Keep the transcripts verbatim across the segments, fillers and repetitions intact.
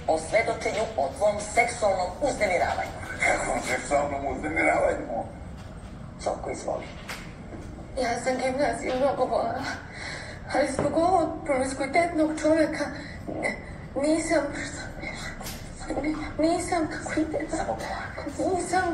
o svedočenju o tvom seksualnom uznemiravanju. Kakvom seksualnom uznemiravanju? Soko, izvoli. Ja sam gimnaziju mnogo voljela, ali zbog ovog promiskuitetnog čovjeka nisam, nisam, kako ide, nisam,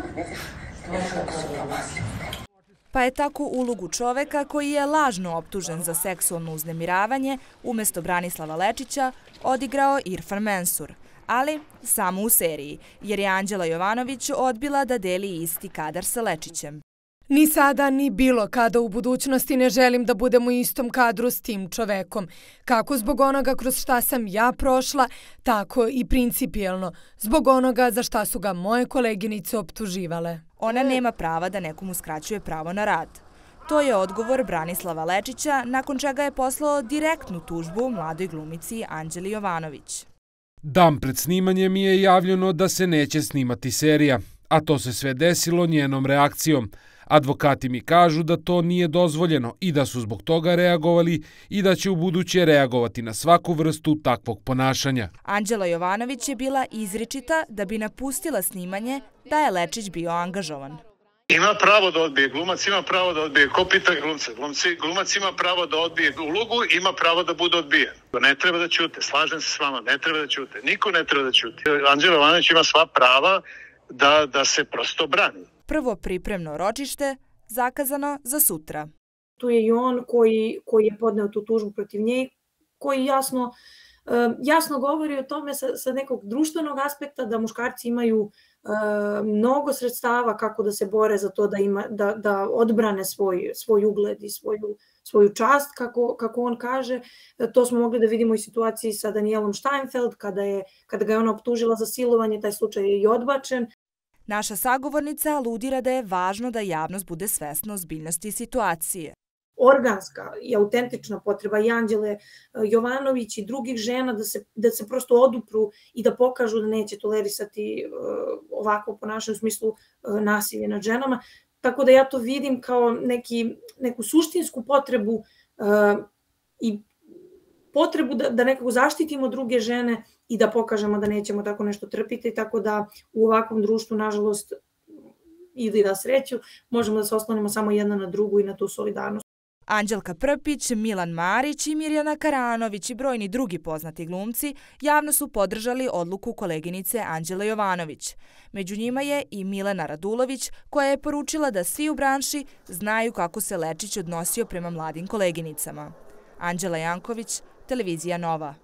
Pa je tako ulogu čoveka koji je lažno optužen za seksualno uznemiravanje umjesto Branislava Lečića odigrao Irfan Mensur, ali samo u seriji, jer je Anđela Jovanović odbila da deli isti kadar sa Lečićem. Ni sada, ni bilo kada u budućnosti ne želim da budem u istom kadru s tim čovekom. Kako zbog onoga kroz šta sam ja prošla, tako i principijelno, zbog onoga za šta su ga moje koleginice optuživale. Ona nema prava da nekom uskraćuje pravo na rad. To je odgovor Branislava Lečića, nakon čega je poslao direktnu tužbu mladoj glumici Anđeli Jovanović. Dan pred snimanjem je javljeno da se neće snimati serija, a to se sve desilo njenom reakcijom. Advokati mi kažu da to nije dozvoljeno i da su zbog toga reagovali i da će u buduće reagovati na svaku vrstu takvog ponašanja. Anđela Jovanović je bila izričita da bi napustila snimanje da je Lečić bio angažovan. Ima pravo da odbije, glumac ima pravo da odbije. Ko pita glumca? Glumci, glumac ima pravo da odbije ulogu, ima pravo da bude odbijen. Ne treba da ćute, slažem se s vama, ne treba da ćute. Niko ne treba da ćute. Anđela Jovanović ima sva prava da, da se prosto brani. Prvo pripremno ročište zakazano za sutra. Tu je i on koji, koji je podneo tu tužbu protiv nje, koji jasno, jasno govori o tome sa, sa nekog društvenog aspekta da muškarci imaju mnogo sredstava kako da se bore za to da, ima, da, da odbrane svoj, svoj ugled i svoju, svoju čast, kako, kako on kaže. To smo mogli da vidimo i situaciji sa Danielom Steinfeld, kada, je, kada ga je ona optužila za silovanje, taj slučaj je i odbačen. Naša sagovornica aludira da je važno da javnost bude svesna ozbiljnosti situacije. Organska i autentična potreba i Anđele Jovanović i drugih žena da se, da se prosto odupru i da pokažu da neće tolerisati ovako ponašanje u smislu nasilja nad ženama. Tako da ja to vidim kao neki, neku suštinsku potrebu i potrebu da, da nekako zaštitimo druge žene i da pokažemo da nećemo tako nešto trpiti, tako da u ovakvom društvu, nažalost, ili da sreću, možemo da se oslonimo samo jedna na drugu i na tu solidarnost. Anđelka Prpić, Milan Marić i Mirjana Karanović i brojni drugi poznati glumci javno su podržali odluku koleginice Anđele Jovanović. Među njima je i Milena Radulović, koja je poručila da svi u branši znaju kako se Lečić odnosio prema mladim koleginicama. Anđela Janković, Televizija Nova.